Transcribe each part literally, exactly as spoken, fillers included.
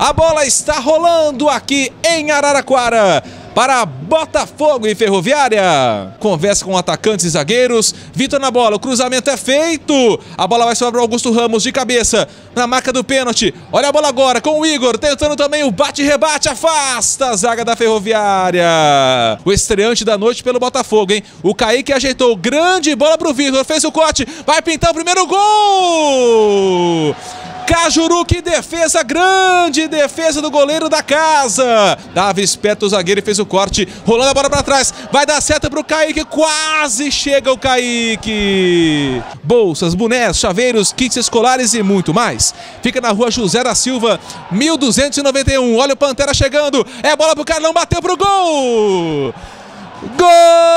A bola está rolando aqui em Araraquara para Botafogo e Ferroviária. Conversa com atacantes e zagueiros. Vitor na bola, o cruzamento é feito. A bola vai sobrar para Augusto Ramos de cabeça na marca do pênalti. Olha a bola agora com o Igor, tentando também o bate-rebate, afasta a zaga da Ferroviária. O estreante da noite pelo Botafogo, hein? O Kaique ajeitou, grande bola para o Vitor, fez o corte, vai pintar o primeiro gol! Cajuru, que defesa, grande defesa do goleiro da casa. Dava esperto o zagueiro e fez o corte, rolando a bola para trás, vai dar seta para o Kaique, quase chega o Kaique. Bolsas, bonés, chaveiros, kits escolares e muito mais. Fica na rua José da Silva, mil duzentos e noventa e um. Olha o Pantera chegando, é bola pro Carlão, bateu pro gol. Gol!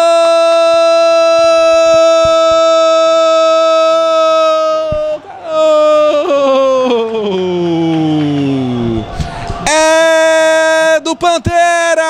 Do Pantera!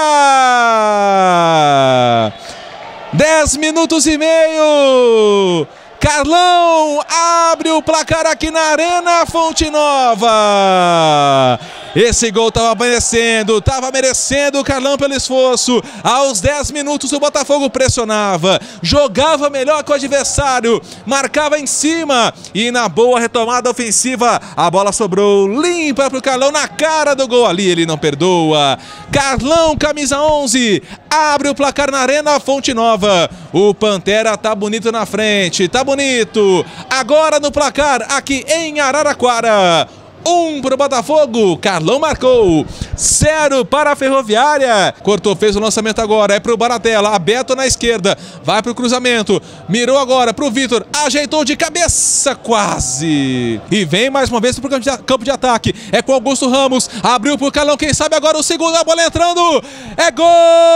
Dez minutos e meio. Carlão abre o placar aqui na Arena Fonte Nova. Esse gol estava merecendo, estava merecendo o Carlão pelo esforço. Aos dez minutos o Botafogo pressionava, jogava melhor que o adversário, marcava em cima e na boa retomada ofensiva a bola sobrou limpa para o Carlão na cara do gol. Ali ele não perdoa. Carlão, camisa onze, abre o placar na Arena Fonte Nova. O Pantera tá bonito na frente, tá bonito. Agora no placar aqui em Araraquara. Um para o Botafogo, Carlão marcou, zero para a Ferroviária. Cortou, fez o lançamento agora, é para o Baratella, aberto na esquerda, vai para o cruzamento, mirou agora para o Vitor, ajeitou de cabeça, quase. E vem mais uma vez para o campo de ataque, é com Augusto Ramos, abriu para o Carlão, quem sabe agora o segundo, a bola entrando, é gol!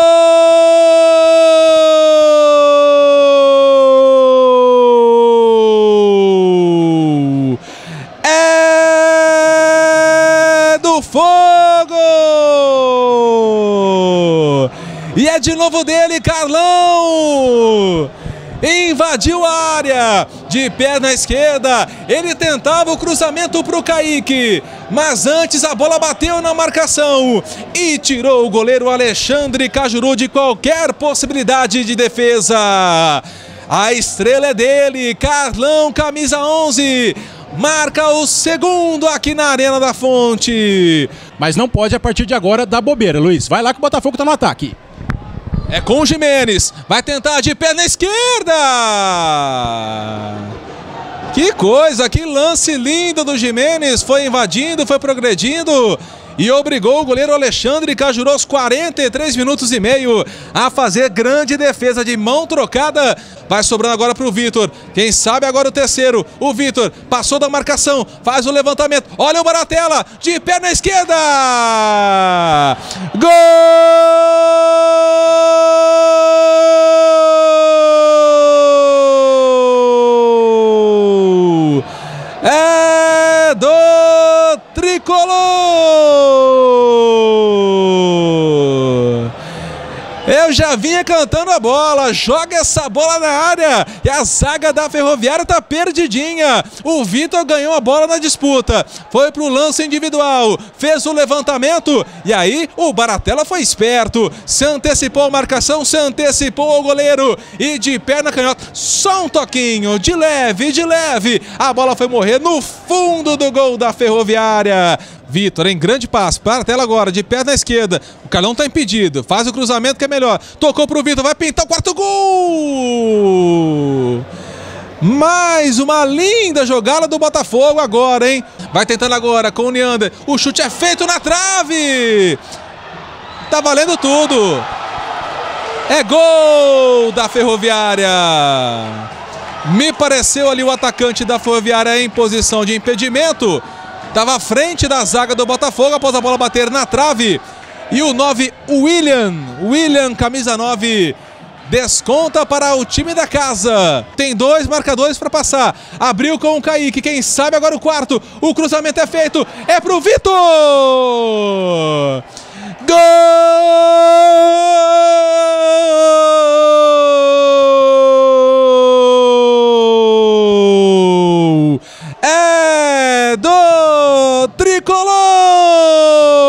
Fogo! E é de novo dele, Carlão! Invadiu a área, de perna esquerda, ele tentava o cruzamento para o Kaique, mas antes a bola bateu na marcação e tirou o goleiro Alexandre Cajuru de qualquer possibilidade de defesa. A estrela é dele, Carlão, camisa onze. Marca o segundo aqui na Arena da Fonte. Mas não pode a partir de agora dar bobeira, Luiz. Vai lá que o Botafogo tá no ataque. É com o Jimenez. Vai tentar de perna esquerda. Que coisa, que lance lindo do Jimenez. Foi invadindo, foi progredindo e obrigou o goleiro Alexandre Cajuru aos quarenta e três minutos e meio a fazer grande defesa de mão trocada. Vai sobrando agora para o Vitor. Quem sabe agora o terceiro. O Vitor passou da marcação, faz o levantamento. Olha o Baratella de perna esquerda. Gol! É do Tricolor! Eu já vinha cantando a bola, joga essa bola na área e a zaga da Ferroviária tá perdidinha. O Vitor ganhou a bola na disputa, foi pro lance individual, fez o levantamento e aí o Baratella foi esperto, se antecipou a marcação, se antecipou ao goleiro e de perna canhota, só um toquinho, de leve, de leve, a bola foi morrer no fundo do gol da Ferroviária. Vitor em grande passo, para a tela agora, de perna esquerda, o Carlão tá impedido, faz o cruzamento que é melhor, tocou pro Vitor, vai pintar o quarto gol! Mais uma linda jogada do Botafogo agora, hein? Vai tentando agora com o Neander, o chute é feito na trave! Tá valendo tudo! É gol da Ferroviária! Me pareceu ali o atacante da Ferroviária em posição de impedimento. Estava à frente da zaga do Botafogo após a bola bater na trave. E o nove, William, William, camisa nove, desconta para o time da casa. Tem dois marcadores para passar. Abriu com o Kaique, quem sabe agora o quarto. O cruzamento é feito, é pro Vitor! Gol! É do Tricolor!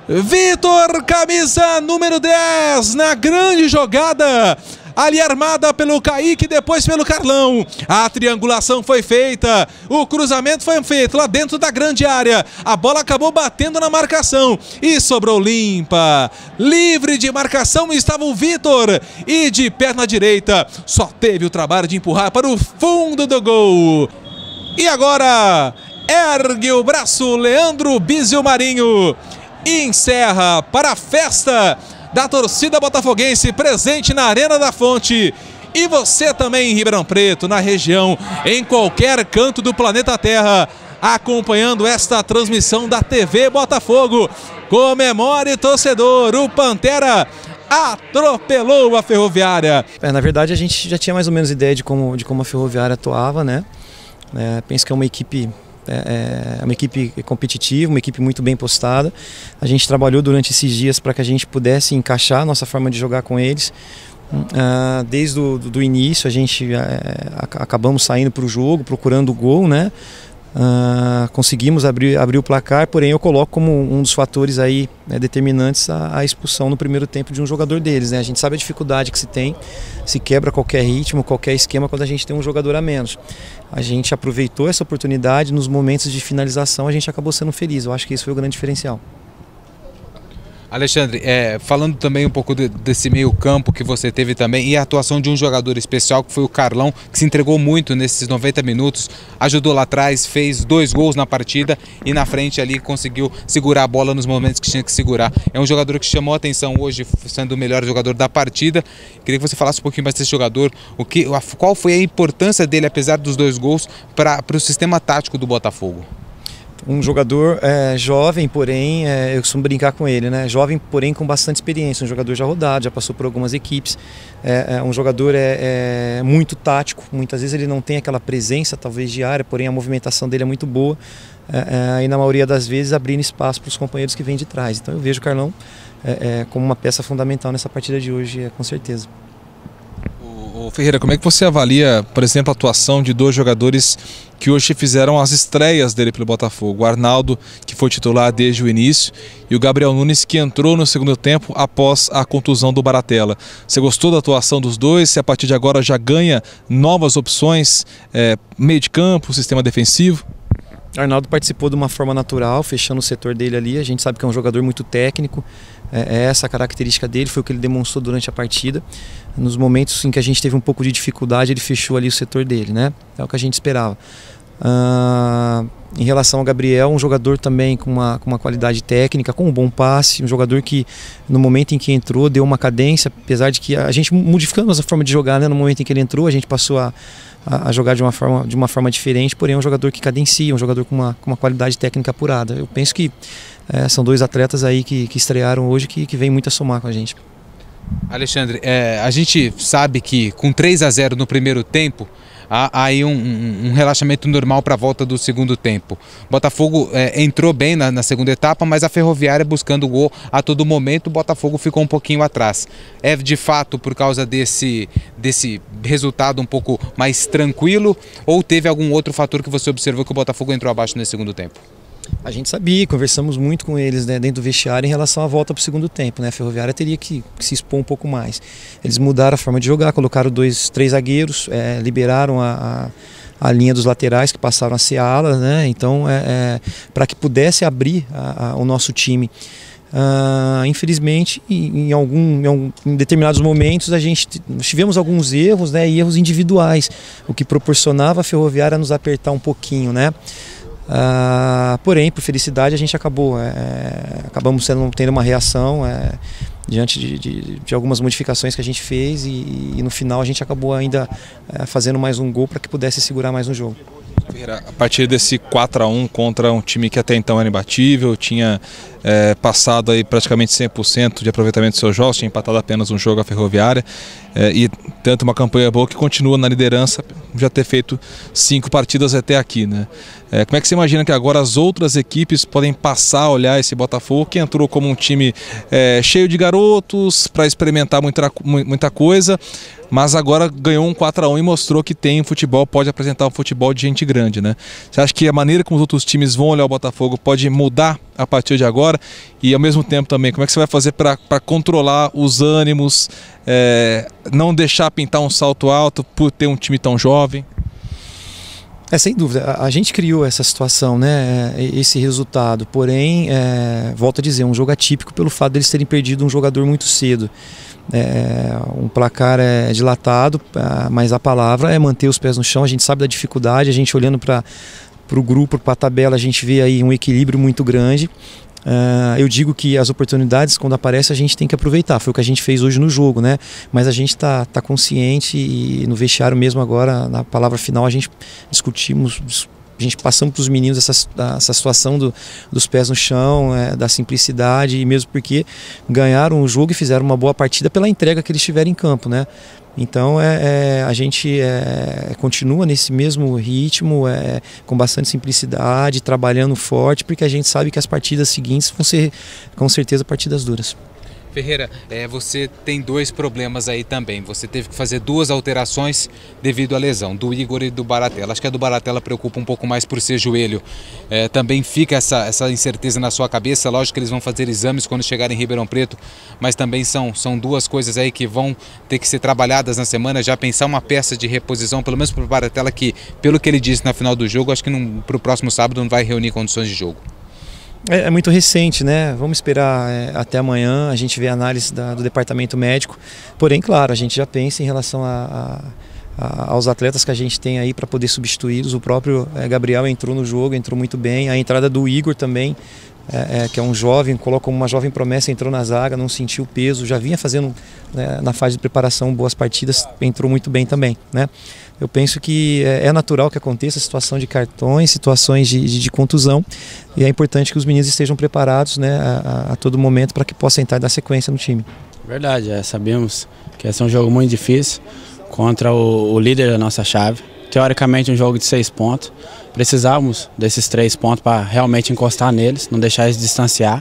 Vitor, camisa número dez, na grande jogada, ali armada pelo Kaique, depois pelo Carlão. A triangulação foi feita, o cruzamento foi feito lá dentro da grande área. A bola acabou batendo na marcação e sobrou limpa. Livre de marcação estava o Vitor e de perna direita só teve o trabalho de empurrar para o fundo do gol. E agora ergue o braço Leandro Bizio Marinho e encerra para a festa da torcida botafoguense presente na Arena da Fonte. E você também em Ribeirão Preto, na região, em qualquer canto do planeta Terra, acompanhando esta transmissão da T V Botafogo. Comemore, torcedor, o Pantera atropelou a Ferroviária. É, na verdade, a gente já tinha mais ou menos ideia de como, de como a Ferroviária atuava, né? É, penso que é uma equipe... É uma equipe competitiva, uma equipe muito bem postada. A gente trabalhou durante esses dias para que a gente pudesse encaixar a nossa forma de jogar com eles. Desde o do início a gente acabamos saindo para o jogo, procurando o gol, né? Uh, conseguimos abrir, abrir o placar, porém eu coloco como um dos fatores aí, né, determinantes a, a expulsão no primeiro tempo de um jogador deles, né? A gente sabe a dificuldade que se tem, se quebra qualquer ritmo, qualquer esquema quando a gente tem um jogador a menos. A gente aproveitou essa oportunidade, nos momentos de finalização a gente acabou sendo feliz, eu acho que isso foi o grande diferencial. Alexandre, é, falando também um pouco de, desse meio campo que você teve também e a atuação de um jogador especial que foi o Carlão, que se entregou muito nesses noventa minutos, ajudou lá atrás, fez dois gols na partida e na frente ali conseguiu segurar a bola nos momentos que tinha que segurar. É um jogador que chamou a atenção hoje, sendo o melhor jogador da partida. Queria que você falasse um pouquinho mais desse jogador, o que, qual foi a importância dele, apesar dos dois gols, para o sistema tático do Botafogo. Um jogador é, jovem, porém, é, eu costumo brincar com ele, né? Jovem, porém com bastante experiência, um jogador já rodado, já passou por algumas equipes, é, é um jogador é, é muito tático, muitas vezes ele não tem aquela presença talvez de área, porém a movimentação dele é muito boa, é, é, e na maioria das vezes abrindo espaço para os companheiros que vêm de trás. Então eu vejo o Carlão é, é, como uma peça fundamental nessa partida de hoje, é, com certeza. Ô Ferreira, como é que você avalia, por exemplo, a atuação de dois jogadores que hoje fizeram as estreias dele pelo Botafogo? O Arnaldo, que foi titular desde o início, e o Gabriel Nunes, que entrou no segundo tempo após a contusão do Baratella. Você gostou da atuação dos dois? Se a partir de agora já ganha novas opções, é, meio de campo, sistema defensivo? Arnaldo participou de uma forma natural, fechando o setor dele ali. A gente sabe que é um jogador muito técnico, é essa a característica dele, foi o que ele demonstrou durante a partida. Nos momentos em que a gente teve um pouco de dificuldade, ele fechou ali o setor dele, né? É o que a gente esperava. Uh, em relação ao Gabriel, um jogador também com uma, com uma qualidade técnica, com um bom passe, um jogador que no momento em que entrou deu uma cadência, apesar de que a gente modificamos a forma de jogar, né? No momento em que ele entrou, a gente passou a, a jogar de uma, forma, de uma forma diferente, porém é um jogador que cadencia, um jogador com uma, com uma qualidade técnica apurada. Eu penso que é, são dois atletas aí que, que estrearam hoje que, que vem muito a somar com a gente. Alexandre, é, a gente sabe que com três a zero no primeiro tempo, há aí um, um, um relaxamento normal para a volta do segundo tempo. Botafogo é, entrou bem na, na segunda etapa, mas a Ferroviária buscando o gol a todo momento, o Botafogo ficou um pouquinho atrás. É de fato por causa desse, desse resultado um pouco mais tranquilo, ou teve algum outro fator que você observou que o Botafogo entrou abaixo nesse segundo tempo? A gente sabia, conversamos muito com eles, né, dentro do vestiário em relação à volta para o segundo tempo, né? A Ferroviária teria que, que se expor um pouco mais. Eles mudaram a forma de jogar, colocaram dois, três zagueiros, é, liberaram a, a, a linha dos laterais que passaram a ser alas, né? Então, é, é, para que pudesse abrir a, a, o nosso time. Uh, infelizmente, em, algum, em, algum, em determinados momentos a gente tivemos alguns erros, né, e erros individuais, o que proporcionava a Ferroviária nos apertar um pouquinho, né? Uh, porém, por felicidade, a gente acabou é, acabamos sendo, tendo uma reação é, diante de, de, de algumas modificações que a gente fez e, e no final a gente acabou ainda é, fazendo mais um gol para que pudesse segurar mais no jogo. A partir desse quatro a um contra um time que até então era imbatível, tinha é, passado aí praticamente cem por cento de aproveitamento dos seus jogos, tinha empatado apenas um jogo a Ferroviária, é, e tanto uma campanha boa que continua na liderança, já ter feito cinco partidas até aqui, né? É, como é que você imagina que agora as outras equipes podem passar a olhar esse Botafogo, que entrou como um time é, cheio de garotos, para experimentar muita, muita coisa, mas agora ganhou um quatro a um e mostrou que tem futebol, pode apresentar um futebol de gente grande, né? Você acha que a maneira como os outros times vão olhar o Botafogo pode mudar a partir de agora? E ao mesmo tempo também, como é que você vai fazer para controlar os ânimos, é, não deixar pintar um salto alto por ter um time tão jovem? É, sem dúvida, a, a gente criou essa situação, né, esse resultado, porém, é, volto a dizer, um jogo atípico pelo fato deles terem perdido um jogador muito cedo. É, um placar é dilatado, mas a palavra é manter os pés no chão. A gente sabe da dificuldade, a gente olhando para o grupo, para a tabela, a gente vê aí um equilíbrio muito grande. Uh, eu digo que as oportunidades, quando aparecem, a gente tem que aproveitar. Foi o que a gente fez hoje no jogo, né? Mas a gente está tá consciente e no vestiário mesmo agora, na palavra final, a gente discutimos, a gente passamos para os meninos essa, essa situação do, dos pés no chão, é, da simplicidade, e mesmo porque ganharam o jogo e fizeram uma boa partida pela entrega que eles tiveram em campo, né? Então é, é, a gente é, continua nesse mesmo ritmo, é, com bastante simplicidade, trabalhando forte, porque a gente sabe que as partidas seguintes vão ser com certeza partidas duras. Ferreira, é, você tem dois problemas aí também. Você teve que fazer duas alterações devido à lesão, do Igor e do Baratella. Acho que a do Baratella preocupa um pouco mais por ser joelho. É, também fica essa, essa incerteza na sua cabeça. Lógico que eles vão fazer exames quando chegarem em Ribeirão Preto, mas também são, são duas coisas aí que vão ter que ser trabalhadas na semana. Já pensar uma peça de reposição, pelo menos para o Baratella, que pelo que ele disse na final do jogo, acho que para o próximo sábado não vai reunir condições de jogo. É, é muito recente, né? Vamos esperar é, até amanhã, a gente vê a análise da, do departamento médico. Porém, claro, a gente já pensa em relação a, a, a, aos atletas que a gente tem aí para poder substituí-los. O próprio é, Gabriel entrou no jogo, entrou muito bem. A entrada do Igor também, é, é, que é um jovem, colocou uma jovem promessa, entrou na zaga, não sentiu o peso, já vinha fazendo, né, na fase de preparação boas partidas, entrou muito bem também, né? Eu penso que é natural que aconteça a situação de cartões, situações de, de, de contusão, e é importante que os meninos estejam preparados, né, a, a todo momento para que possam entrar e dar sequência no time. Verdade, é, sabemos que esse é um jogo muito difícil contra o, o líder da nossa chave. Teoricamente um jogo de seis pontos, precisávamos desses três pontos para realmente encostar neles, não deixar eles distanciar,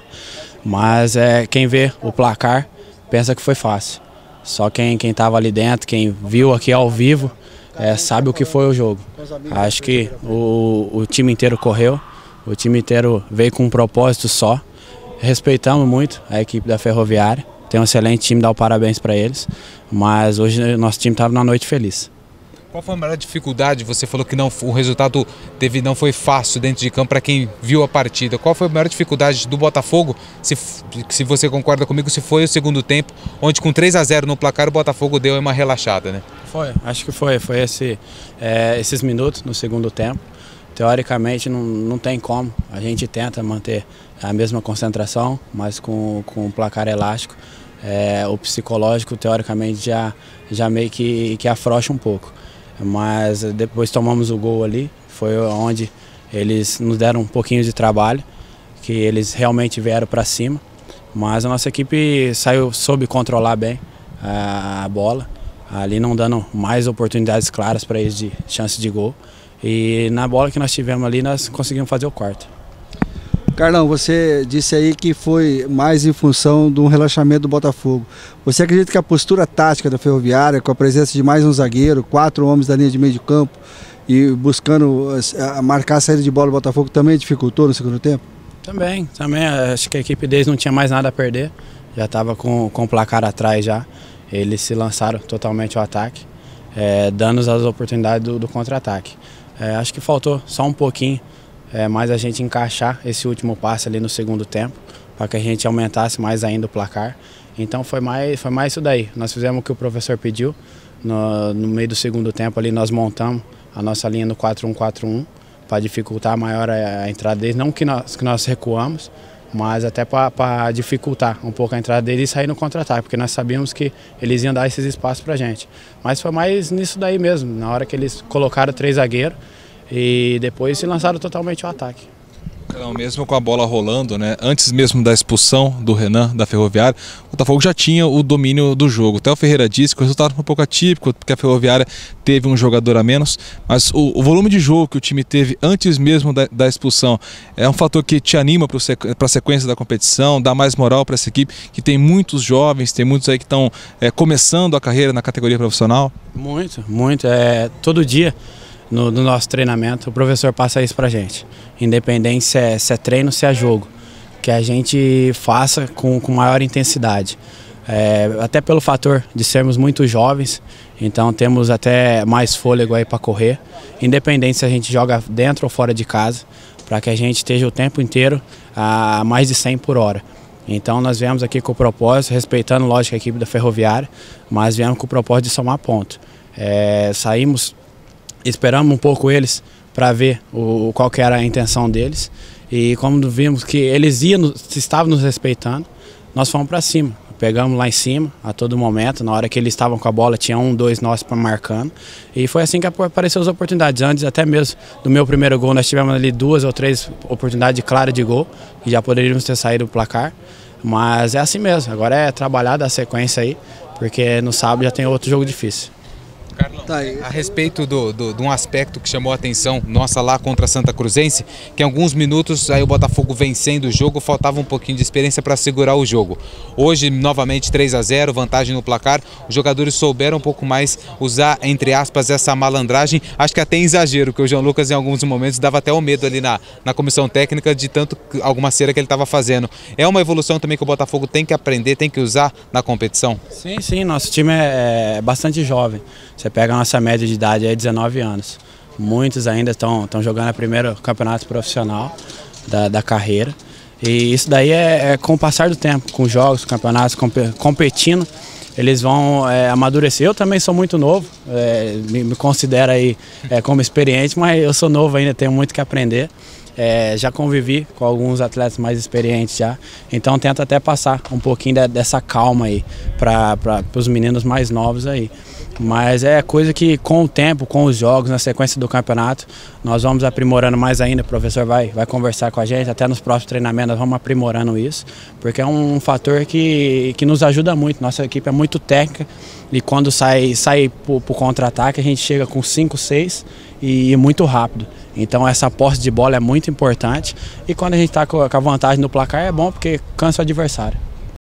mas é, quem vê o placar pensa que foi fácil. Só quem quem estava ali dentro, quem viu aqui ao vivo, É, sabe o que foi o jogo. Acho que o, o time inteiro correu, o time inteiro veio com um propósito só. Respeitamos muito a equipe da Ferroviária, tem um excelente time, dá o parabéns para eles, mas hoje o nosso time estava na noite feliz. Qual foi a maior dificuldade? Você falou que não, o resultado teve, não foi fácil dentro de campo para quem viu a partida. Qual foi a maior dificuldade do Botafogo? Se, se você concorda comigo, se foi o segundo tempo, onde com três a zero no placar o Botafogo deu uma relaxada, né? Foi, acho que foi. Foi esse, é, esses minutos no segundo tempo. Teoricamente não, não tem como. A gente tenta manter a mesma concentração, mas com, com o placar elástico. É, o psicológico, teoricamente, já, já meio que, que afrouxa um pouco. Mas depois tomamos o gol ali, foi onde eles nos deram um pouquinho de trabalho, que eles realmente vieram para cima, mas a nossa equipe saiu, soube controlar bem a, a bola, ali não dando mais oportunidades claras para eles de chance de gol, e na bola que nós tivemos ali nós conseguimos fazer o quarto. Carlão, você disse aí que foi mais em função do relaxamento do Botafogo. Você acredita que a postura tática da Ferroviária, com a presença de mais um zagueiro, quatro homens da linha de meio de campo e buscando a marcar a saída de bola do Botafogo, também dificultou no segundo tempo? Também, também. Acho que a equipe deles não tinha mais nada a perder. Já estava com, com o placar atrás já. Eles se lançaram totalmente ao ataque, é, dando as oportunidades do, do contra-ataque. É, acho que faltou só um pouquinho É, mais a gente encaixar esse último passe ali no segundo tempo, para que a gente aumentasse mais ainda o placar. Então foi mais, foi mais isso daí. Nós fizemos o que o professor pediu. No, no meio do segundo tempo ali nós montamos a nossa linha no quatro um quatro um para dificultar maior a, a entrada deles. Não que nós, que nós recuamos, mas até para dificultar um pouco a entrada deles e sair no contra-ataque, porque nós sabíamos que eles iam dar esses espaços para a gente. Mas foi mais nisso daí mesmo, na hora que eles colocaram três zagueiros, e depois se lançaram totalmente ao ataque. Não, mesmo com a bola rolando, né? Antes mesmo da expulsão do Renan da Ferroviária, o Botafogo já tinha o domínio do jogo. Até o Ferreira disse que o resultado foi um pouco atípico, porque a Ferroviária teve um jogador a menos, mas o, o volume de jogo que o time teve antes mesmo da, da expulsão é um fator que te anima para a sequência da competição, dá mais moral para essa equipe, que tem muitos jovens, tem muitos aí que estão é, começando a carreira na categoria profissional. Muito, muito. É, todo dia no, no nosso treinamento o professor passa isso pra gente. Independente se é, se é treino, se é jogo. Que a gente faça com, com maior intensidade. É, até pelo fator de sermos muito jovens, então temos até mais fôlego aí para correr. Independente se a gente joga dentro ou fora de casa, para que a gente esteja o tempo inteiro a mais de cem por hora. Então nós viemos aqui com o propósito, respeitando, lógico, a equipe da Ferroviária, mas viemos com o propósito de somar ponto. É, saímos, esperamos um pouco eles para ver o, qual que era a intenção deles, e como vimos que eles iam, estavam nos respeitando, nós fomos para cima. Pegamos lá em cima a todo momento, na hora que eles estavam com a bola tinha um, dois nós para marcando, e foi assim que apareceu as oportunidades. Antes até mesmo do meu primeiro gol nós tivemos ali duas ou três oportunidades claras de gol, que já poderíamos ter saído do placar, mas é assim mesmo, agora é trabalhar da sequência aí, porque no sábado já tem outro jogo difícil. Carlão, a respeito do, do, de um aspecto que chamou a atenção nossa lá contra a Santa Cruzense, que em alguns minutos aí o Botafogo vencendo o jogo, faltava um pouquinho de experiência para segurar o jogo. Hoje, novamente três a zero, vantagem no placar, os jogadores souberam um pouco mais usar, entre aspas, essa malandragem, acho que até exagero, que o João Lucas em alguns momentos dava até o medo ali na, na comissão técnica de tanto alguma cera que ele estava fazendo. É uma evolução também que o Botafogo tem que aprender, tem que usar na competição? Sim, sim, nosso time é, é bastante jovem. Você pega a nossa média de idade aí, dezenove anos. Muitos ainda estão jogando o primeiro campeonato profissional da, da carreira. E isso daí é, é com o passar do tempo, com jogos, campeonatos, comp competindo, eles vão é, amadurecer. Eu também sou muito novo, é, me, me considero aí é, como experiente, mas eu sou novo ainda, tenho muito que aprender. É, já convivi com alguns atletas mais experientes já, então tento até passar um pouquinho de, dessa calma aí para os meninos mais novos aí. Mas é coisa que com o tempo, com os jogos, na sequência do campeonato, nós vamos aprimorando mais ainda. O professor vai, vai conversar com a gente, até nos próximos treinamentos nós vamos aprimorando isso, porque é um fator que, que nos ajuda muito. Nossa equipe é muito técnica e quando sai, sai para o contra-ataque a gente chega com cinco, seis e, e muito rápido. Então essa posse de bola é muito importante e quando a gente está com a vantagem no placar é bom porque cansa o adversário.